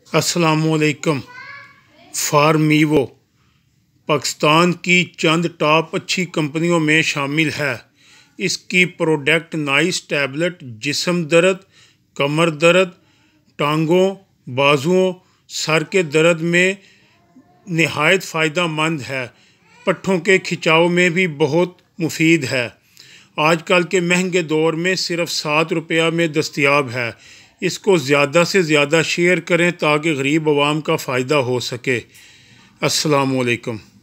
अस्सलामुअलैकुम। फार्मीवो पाकिस्तान की चंद टॉप अच्छी कंपनियों में शामिल है। इसकी प्रोडक्ट नाइस टैबलेट जिस्म दर्द, कमर दर्द, टांगों, बाजुओं, सर के दर्द में नहायत फ़ायदा मंद है। पट्ठों के खिंचाव में भी बहुत मुफीद है। आजकल के महंगे दौर में सिर्फ ₹7 में दस्तयाब है। इसको ज़्यादा से ज़्यादा शेयर करें ताकि गरीब अवाम का फ़ायदा हो सके। अस्सलामु अलैकुम।